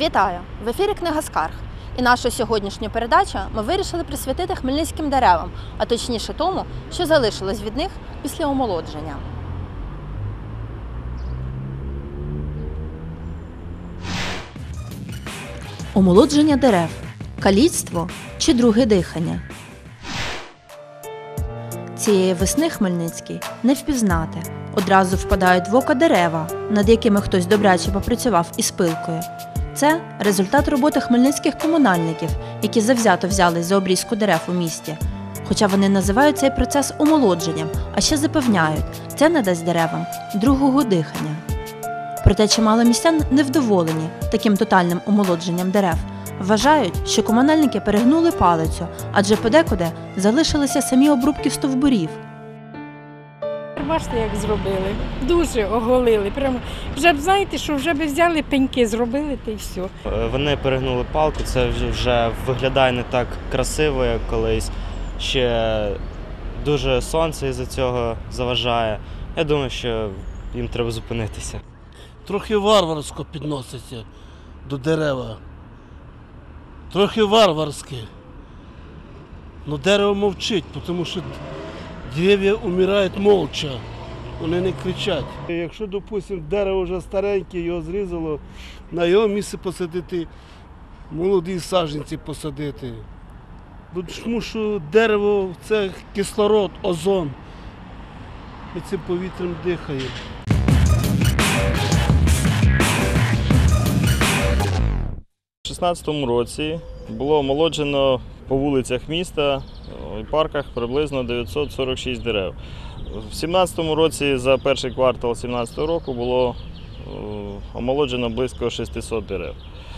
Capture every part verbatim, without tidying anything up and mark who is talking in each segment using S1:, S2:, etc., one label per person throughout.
S1: Вітаю! В ефірі «Книга скарг». І нашу сьогоднішню передачу ми вирішили присвятити хмельницьким деревам, а точніше тому, що залишилось від них після омолодження. Омолодження дерев – каліцтво чи друге дихання? Цієї весни Хмельницький не впізнати. Одразу впадають в око дерева, над якими хтось добряче попрацював із пилкою. Це результат роботи хмельницьких комунальників, які завзято взялись за обрізку дерев у місті. Хоча вони називають цей процес омолодженням, а ще запевняють, це надасть деревам другого дихання. Проте чимало містян невдоволені таким тотальним омолодженням дерев. Вважають, що комунальники перегнули палицю, адже подекуди залишилися самі обрубки стовбурів.
S2: Бачите, як зробили. Дуже оголили. Прямо вже б знаєте, що вже б взяли пеньки, зробили та й все.
S3: Вони перегнули палку, це вже, вже виглядає не так красиво, як колись. Ще дуже сонце із-за цього заважає. Я думаю, що їм треба зупинитися.
S4: Трохи варварсько підноситься до дерева. Трохи варварське. Но дерево мовчить, тому що дерев'я вмирають молча, вони не кричать. Якщо, допустимо, дерево вже стареньке, його зрізало, на його місце посадити, молоді саджанці посадити. Тому що дерево – це кислород, озон. Ми цим повітрям дихаємо.
S5: У дві тисячі шістнадцятому році було омолоджено по вулицях міста і парках приблизно дев'ятсот сорок шість дерев. У дві тисячі сімнадцятому році за перший квартал дві тисячі сімнадцятого року було омолоджено близько шістсот дерев.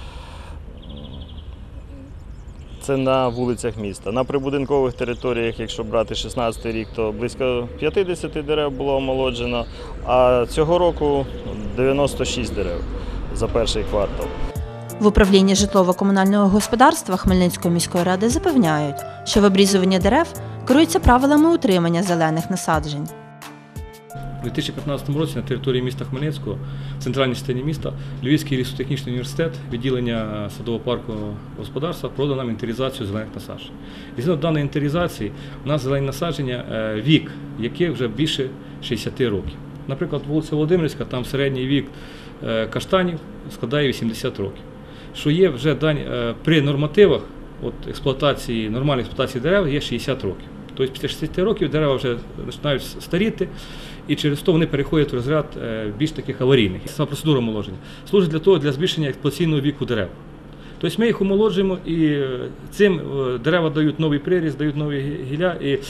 S5: Це на вулицях міста. На прибудинкових територіях, якщо брати шістнадцятий рік, то близько п'ятдесят дерев було омолоджено, а цього року дев'яносто шість дерев за перший квартал.
S1: В управлінні житлово-комунального господарства Хмельницької міської ради запевняють, що в обрізуванні дерев керуються правилами утримання зелених насаджень.
S6: У дві тисячі п'ятнадцятому році на території міста Хмельницького, в центральній частині міста, Львівський лісотехнічний університет, відділення садово-паркового господарства провело нам інвентаризацію зелених насаджень. І згідно даної інвентаризації у нас зелені насадження, вік яких вже більше шістдесят років. Наприклад, вулиця Володимирська, там середній вік каштанів складає вісімдесят років. Що є вже дань при нормативах от експлуатації, нормальної експлуатації дерев є шістдесят років. Тобто після шістдесят років дерева вже починають старіти, і через то вони переходять в розряд більш таких аварійних. Сама процедура омолодження служить для того, для збільшення експлуатаційного віку дерев. Тобто ми їх омолоджуємо, і цим дерева дають новий приріст, дають нові гілля, і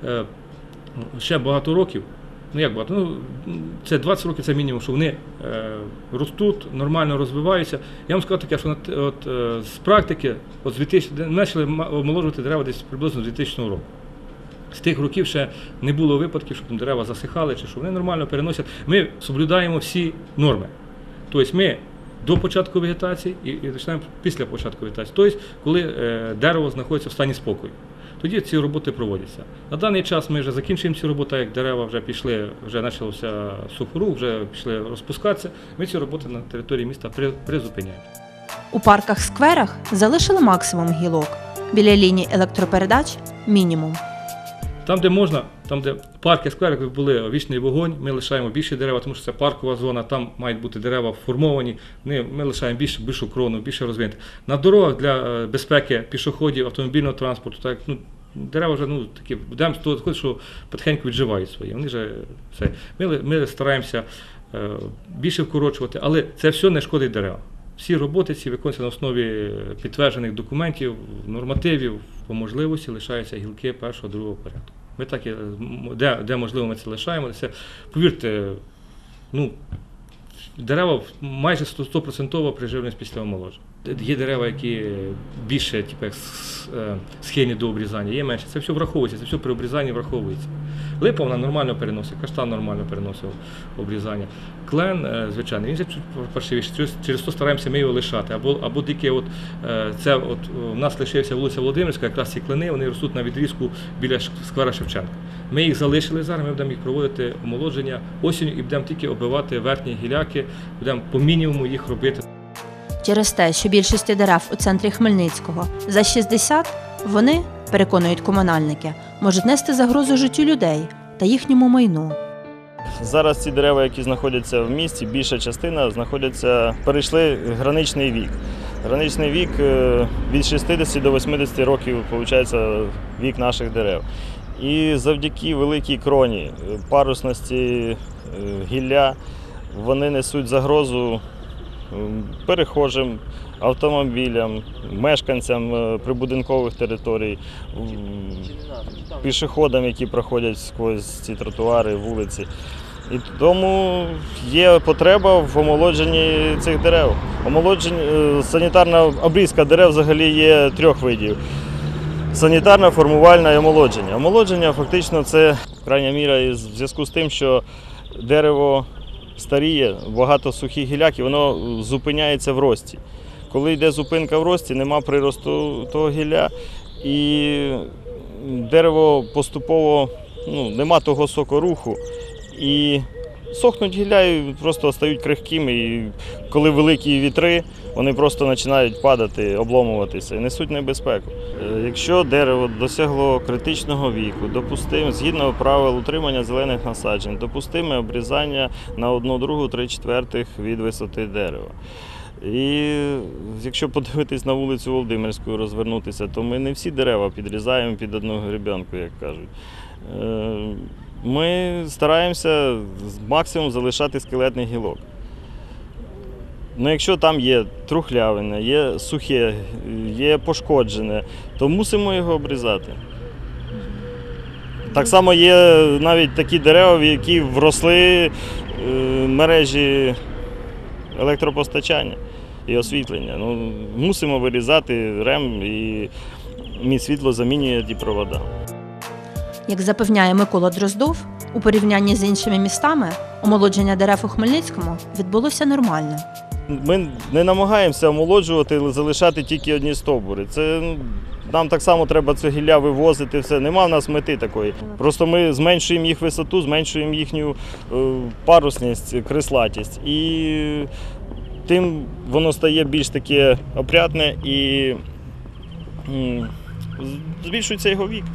S6: ще багато років. Ну як багато? Ну, це двадцять років, це мінімум, що вони е, ростуть, нормально розвиваються. Я вам скажу таке, що от, е, з практики от з дві тисячі, почали омолоджувати дерева десь приблизно з двохтисячного року. З тих років ще не було випадків, щоб дерева засихали, чи що вони нормально переносять. Ми соблюдаємо всі норми. Тобто ми до початку вегетації і, і починаємо після початку вегетації. Тобто, коли е, дерево знаходиться в стані спокою. Тоді ці роботи проводяться. На даний час ми вже закінчуємо ці роботи, як дерева вже пішли, вже почався сухорух, вже пішли розпускатися. Ми ці роботи на території міста призупиняємо.
S1: У парках-скверах залишили максимум гілок. Біля ліній електропередач – мінімум.
S6: Там, де можна, там, де парки, сквери були вічний вогонь, ми лишаємо більше дерева, тому що це паркова зона, там мають бути дерева формовані, ми, ми лишаємо більше, більшу крону, більше розвинути. На дорогах для безпеки пішоходів, автомобільного транспорту, так, ну, дерева вже, ну, такі, будемо з того, що потихеньку відживають свої. Вони вже, все. Ми, ми стараємося е, більше вкорочувати, але це все не шкодить деревам. Всі роботи ці виконуються на основі підтверджених документів, нормативів, по можливості лишаються гілки першого, другого порядку. Ми так, де, де можливо, ми це лишаємо. Це, повірте, ну, дерева майже сто відсотків приживленість після омолодження. Є дерева, які більше типу, схильні до обрізання, є менше. Це все враховується, це все при обрізанні враховується. Липа вона нормально переносить, каштан нормально переносить обрізання. Клен, звичайно, він же паршивіший, через то стараємося ми його лишати. Або, або дике, от, це, от, у нас лишився вулиця Володимирська, якраз ці клени, вони ростуть на відрізку біля сквера Шевченка. Ми їх залишили зараз, ми будемо їх проводити омолодження осінню і будемо тільки оббивати верхні гіляки, будемо по мінімуму їх робити.
S1: Через те, що більшості дерев у центрі Хмельницького за шістдесят, вони, переконують комунальники, можуть нести загрозу життю людей та їхньому майну.
S5: Зараз ці дерева, які знаходяться в місті, більша частина знаходяться, перейшли граничний вік. Граничний вік е, від шістдесяти до восьмидесяти років, виходить, вік наших дерев. І завдяки великій кроні, парусності е, гілля, вони несуть загрозу перехожим, автомобілям, мешканцям е, прибудинкових територій, пішоходам, які проходять сквозь ці тротуари, вулиці. І тому є потреба в омолодженні цих дерев. Омолодження, санітарна обрізка дерев взагалі є трьох видів. Санітарна, формувальна і омолодження. Омолодження фактично це крайня міра із зв'язку з тим, що дерево старіє, багато сухих гілляк і воно зупиняється в рості. Коли йде зупинка в рості, нема приросту того гілля і дерево поступово, ну, нема того сокоруху. І сохнуть гілля і просто стають крихкими, і коли великі вітри, вони просто починають падати, обломуватися і несуть небезпеку. Якщо дерево досягло критичного віку, допустимо, згідно правил утримання зелених насаджень, допустиме обрізання на одну другу, три четвертих від висоти дерева. І якщо подивитись на вулицю Володимирську, розвернутися, то ми не всі дерева підрізаємо під одну гребенку, як кажуть. Ми стараємося максимум залишати скелетний гілок. Ну, якщо там є трухлявине, є сухе, є пошкоджене, то мусимо його обрізати. Так само є навіть такі дерева, які вросли мережі електропостачання і освітлення. Ну, мусимо вирізати рем, і Міськсвітло замінює ті провода.
S1: Як запевняє Микола Дроздов, у порівнянні з іншими містами омолодження дерев у Хмельницькому відбулося нормально.
S5: Ми не намагаємося омолоджувати, залишати тільки одні стовбури. Це, ну, нам так само треба це гілля вивозити, все. Нема в нас мети такої. Просто ми зменшуємо їх висоту, зменшуємо їхню е, парусність, крислатість. І тим воно стає більш таке опрятне і м, збільшується його вік.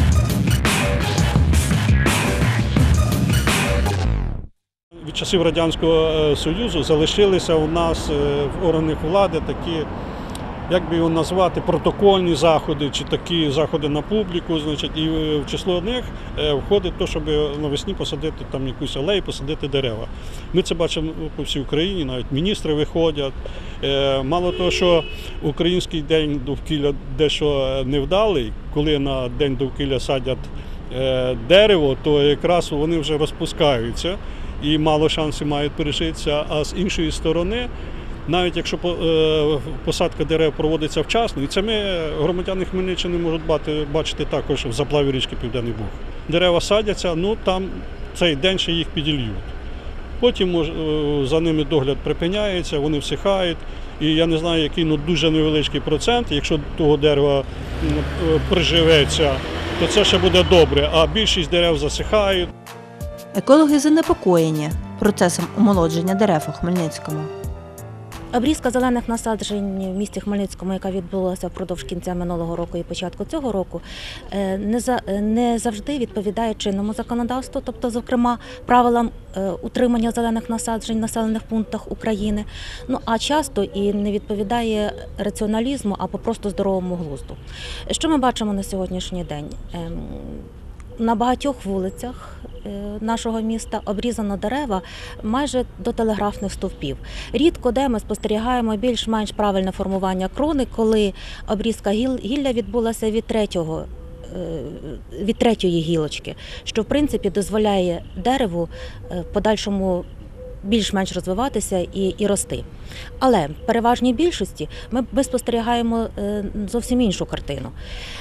S7: Від часів Радянського Союзу залишилися у нас в органах влади такі, як би його назвати, протокольні заходи чи такі заходи на публіку, значить, і в число них входить те, щоб навесні посадити там якусь алею, посадити дерева. Ми це бачимо по всій Україні, навіть міністри виходять. Мало того, що український день довкілля дещо невдалий, коли на день довкілля садять дерево, то якраз вони вже розпускаються і мало шансів мають пережитися, а з іншої сторони, навіть якщо посадка дерев проводиться вчасно, і це ми, громадяни Хмельниччини, можуть бачити також в заплаві річки Південний Буг. Дерева садяться, ну там цей день ще їх піділлють. Потім за ними догляд припиняється, вони всихають, і я не знаю, який, ну дуже невеличкий процент, якщо того дерева приживеться, то це ще буде добре, а більшість дерев засихають.
S1: Екологи занепокоєні процесом омолодження дерев у Хмельницькому.
S8: Обрізка зелених насаджень в місті Хмельницькому, яка відбулася впродовж кінця минулого року і початку цього року, не, за, не завжди відповідає чинному законодавству, тобто, зокрема, правилам утримання зелених насаджень в населених пунктах України, ну а часто і не відповідає раціоналізму або просто здоровому глузду. Що ми бачимо на сьогоднішній день? На багатьох вулицях нашого міста обрізано дерева майже до телеграфних стовпів. Рідко де ми спостерігаємо більш-менш правильне формування крони, коли обрізка гілля відбулася від третього, від третьої гілочки, що в принципі дозволяє дереву в подальшому більш-менш розвиватися і, і рости. Але в переважній більшості ми, ми спостерігаємо зовсім іншу картину.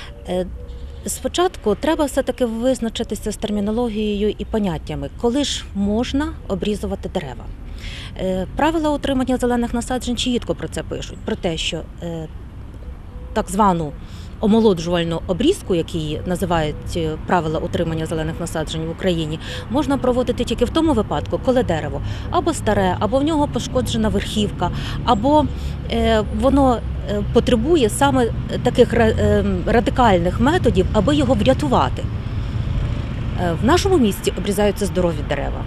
S8: Спочатку треба все-таки визначитися з термінологією і поняттями, коли ж можна обрізувати дерева. Правила утримання зелених насаджень чітко про це пишуть, про те, що так звану омолоджувальну обрізку, які називають правила утримання зелених насаджень в Україні, можна проводити тільки в тому випадку, коли дерево або старе, або в нього пошкоджена верхівка, або е, воно потребує саме таких радикальних методів, аби його врятувати. В нашому місті обрізаються здорові дерева.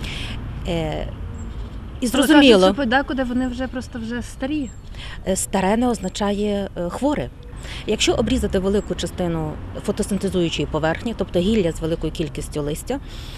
S8: І зрозуміло,
S1: кажуть, що подекуди вони вже просто вже старі.
S8: Старе не означає хворе. Якщо обрізати велику частину фотосинтезуючої поверхні, тобто гілля з великою кількістю листя,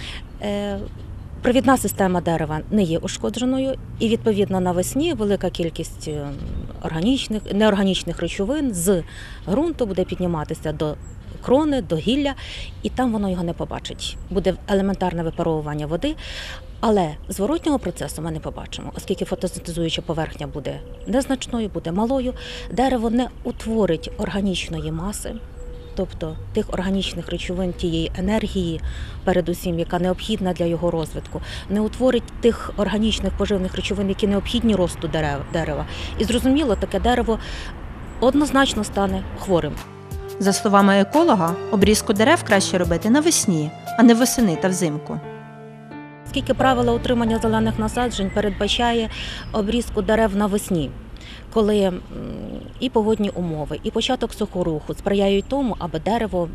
S8: провідна система дерева не є ушкодженою, і, відповідно, навесні велика кількість органічних, неорганічних речовин з ґрунту буде підніматися до крони, до гілля, і там воно його не побачить. Буде елементарне випаровування води, але зворотнього процесу ми не побачимо, оскільки фотосинтезуюча поверхня буде незначною, буде малою, дерево не утворить органічної маси, тобто тих органічних речовин, тієї енергії, передусім, яка необхідна для його розвитку, не утворить тих органічних поживних речовин, які необхідні росту дерева. І зрозуміло, таке дерево однозначно стане хворим.
S1: За словами еколога, обрізку дерев краще робити навесні, а не восени та взимку.
S8: Оскільки правила утримання зелених насаджень передбачає обрізку дерев навесні, коли і погодні умови, і початок сухоруху сприяють тому, аби дерево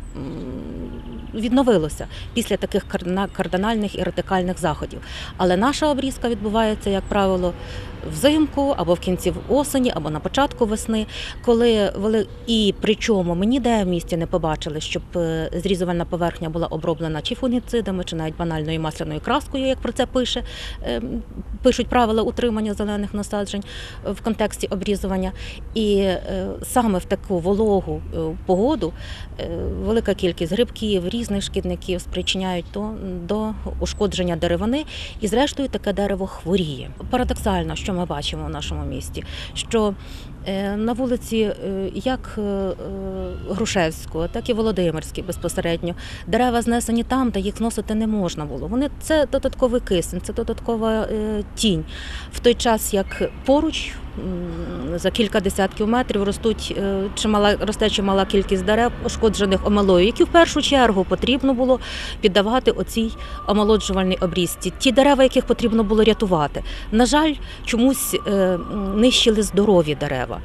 S8: відновилося після таких кардинальних і радикальних заходів. Але наша обрізка відбувається, як правило, взимку, або в кінці осені, або на початку весни, коли і причому ми ніде в місті не побачили, щоб зрізувальна поверхня була оброблена чи фунгіцидами, чи навіть банальною масляною краскою, як про це пише, пишуть правила утримання зелених насаджень в контексті обрізування. І саме в таку вологу погоду велика кількість грибків, різних шкідників спричиняють до, до ушкодження деревини, і зрештою таке дерево хворіє. Парадоксально, що ми бачимо в нашому місті, що на вулиці як Грушевського, так і Володимирській безпосередньо дерева знесені там, де їх зносити не можна було. Вони це додатковий кисень, це додаткова тінь. В той час, як поруч за кілька десятків метрів ростуть чимала, росте чимала кількість дерев, ошкоджених омелою, які в першу чергу потрібно було піддавати оцій омолоджувальній обрізці. Ті дерева, яких потрібно було рятувати. На жаль, чомусь нищили здорові дерева.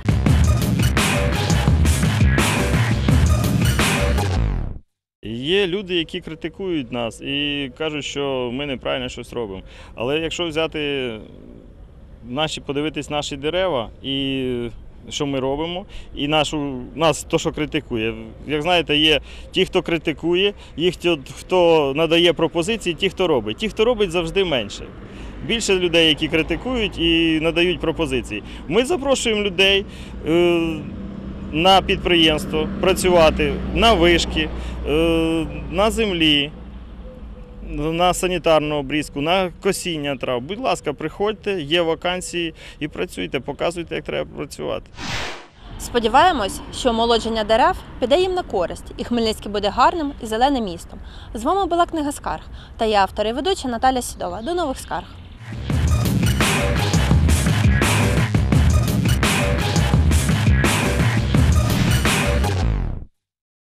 S5: Є люди, які критикують нас і кажуть, що ми неправильно щось робимо. Але якщо взяти наші, подивитись наші дерева і що ми робимо, і нашу, нас то, що критикує. Як знаєте, є ті, хто критикує, є ті, хто надає пропозиції, ті, хто робить. Ті, хто робить, завжди менше. Більше людей, які критикують і надають пропозиції. Ми запрошуємо людей е, на підприємство працювати, на вишки, е, на землі, на санітарну обрізку, на косіння трав. Будь ласка, приходьте, є вакансії і працюйте, показуйте, як треба працювати.
S1: Сподіваємось, що омолодження дерев піде їм на користь, і Хмельницький буде гарним і зеленим містом. З вами була Книга скарг та я, автор і ведуча Наталя Сідова. До нових скарг!